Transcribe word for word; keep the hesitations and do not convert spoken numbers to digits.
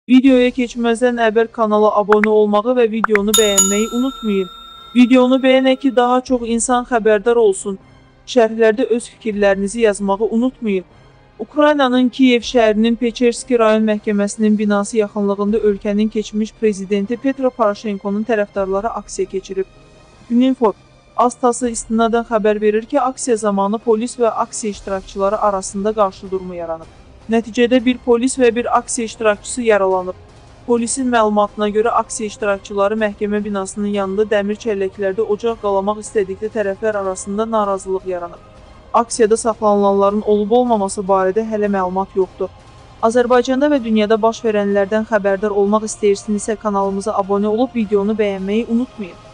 Videoya keçməzdən əvvəl kanala abunə olmağı və videonu bəyənməyi unutmayın. Videonu bəyənək ki, daha çox insan xəbərdar olsun. Şərhlərdə öz fikirlərinizi yazmağı unutmayın. Ukraynanın Kiyev şəhərinin Peçerski rayon məhkəməsinin binası yaxınlığında ölkənin keçmiş prezidenti Petro Poroşenkonun tərəfdarları aksiya keçirib. Uninfo Astası istinadən xəbər verir ki, aksiya zamanı polis və aksiya iştirakçıları arasında qarşıdurma yaranıb. Nəticədə bir polis və bir aksiya iştirakçısı yaralanıb. Polisin məlumatına görə aksiya iştirakçıları məhkəmə binasının yanında dəmir çəlləklərdə ocaq qalamaq istədikdə tərəflər arasında narazılıq yaranıb. Aksiyada saxlanılanların olub-olmaması barədə hələ məlumat yoxdur. Azərbaycanda və dünyada baş verənlərdən xəbərdar olmaq istəyirsinizsə kanalımıza abunə olub videonu bəyənməyi unutmayın.